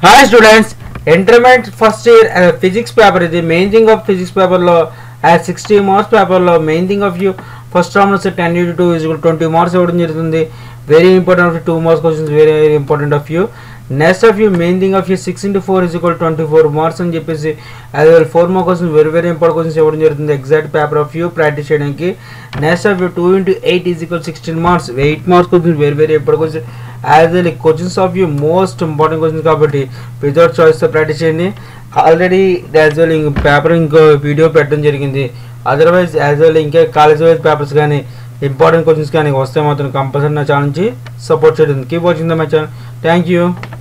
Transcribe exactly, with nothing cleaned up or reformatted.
Hi students, intermediate first year uh, physics paper is the main thing of physics paper lo as sixty marks paper lo main thing of you first round is ten into two is equal to twenty marks iవ్వడం జరుగుతుంది. Very important of two marks questions, very very important of you. Next of you main thing of you six into four is equal to twenty-four marks అని చెప్పేసి as well four more questions very very important questions ఇవ్వడం జరుగుతుంది exact paper of you practice చేయడానికి. Next of you two into eight is equal to sixteen marks, eight marks questions very very important questions as well questions of you most important questions కాబట్టి without choice తో practice చేయండి. Already as well ఇంక paper ఇంకో video పెట్టడం జరిగింది. Otherwise as well ఇంకా college wise papers కానీ important questions కానీ వస్తే మాత్రం కంపల్సరీ నా ఛానల్ నుంచి సపోర్ట్ చేయడం. Keep watching the my channel. Thank you.